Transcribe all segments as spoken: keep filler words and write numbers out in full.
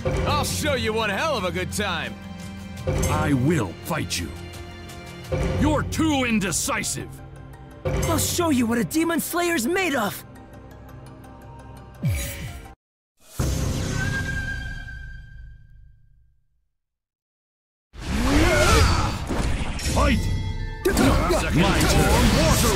I'll show you one hell of a good time. I will fight you. You're too indecisive. I'll show you what a Demon Slayer's made of! Fight! My turn! Water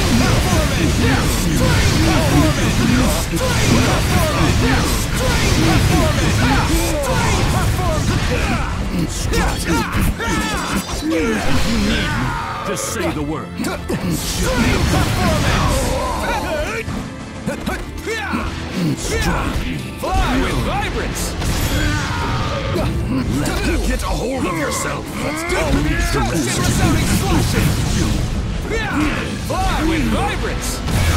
You need me, just say the word. Fly with vibrance! Get a hold of yourself. Let's do it! Destruction resounding slashes! Fly with vibrance!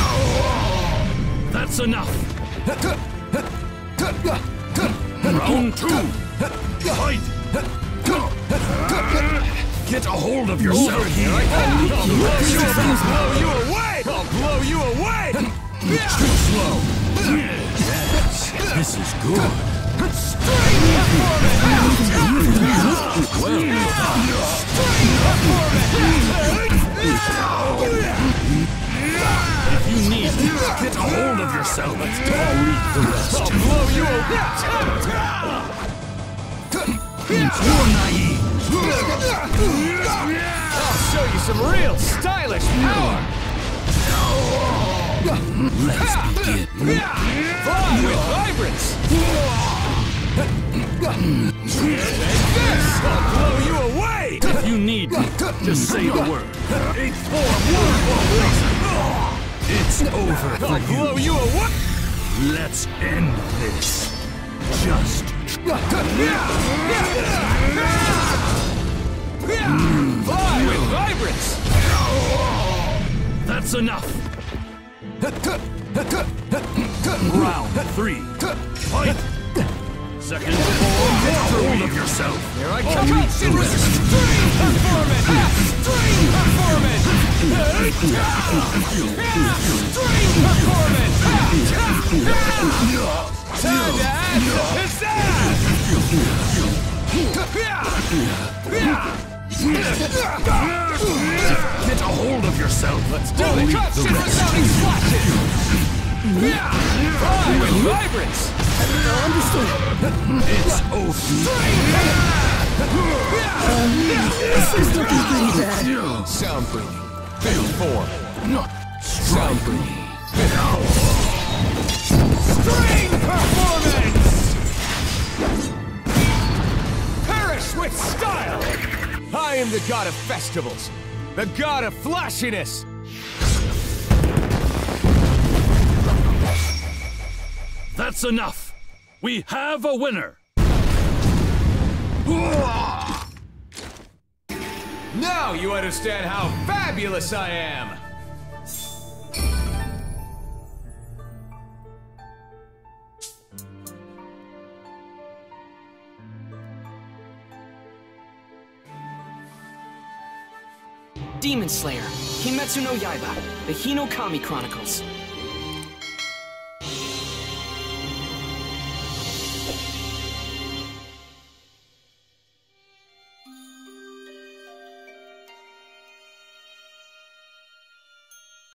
That's enough. Round two. Fight! Get a hold of yourself. Over here, I I'll blow you, blow you away! I'll blow you away! Too slow. Yes, this is good. Straight performance! Well done. If you need to, get a hold of yourself. Let's go. The rest. I'll blow you away! You're naive. I'll show you some real stylish power! Let's begin. Fly with vibrance! Take this! I'll blow you away! If you need me, just say the word. Eighth form, it's over for I'll blow you away! Let's end this. Just Fly with vibrance! That's enough. Round three. Fight. Second form, get a hold of yourself. Here I come! Extreme performance! Extreme performance! Extreme performance! Time to add the pizzazz! Get a hold of yourself. Let's Do the constant resounding splashes! Fly with vibrance! Understood. It's over. This is looking pretty bad. Sound breathing. Fifth form. Sound breathing. String performance! Perish with style! I am the god of festivals, the god of flashiness! That's enough. We have a winner. Now you understand how fabulous I am! Demon Slayer, Kimetsu no Yaiba, the Hinokami Chronicles.